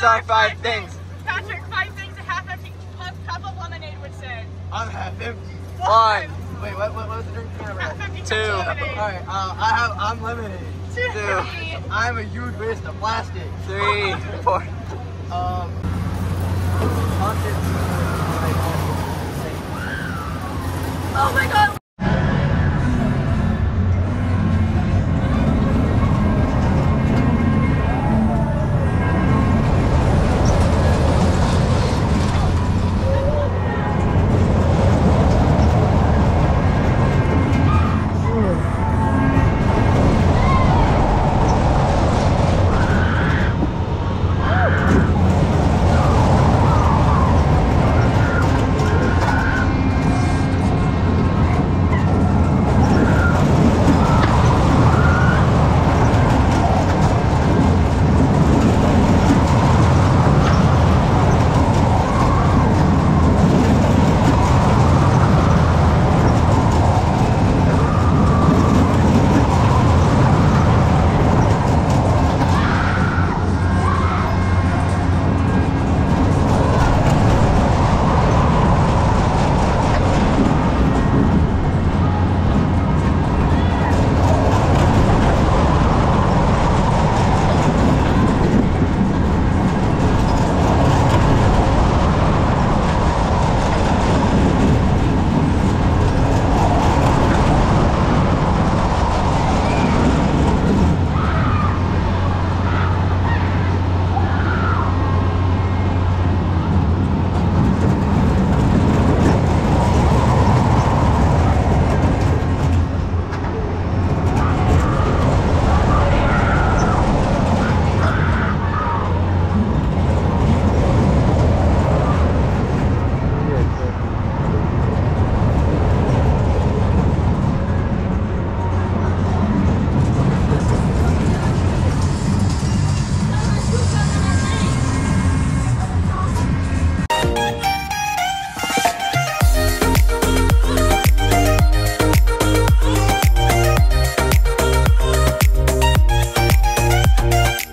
are 5 things. Patrick, 5 things a half-empty cup of lemonade would say. I'm half empty. 1. Wait, what was the drink? Half-empty cup 2. of lemonade. Alright, I'm lemonade. 2. I'm a huge waste of plastic. 3. 4. Oh my god!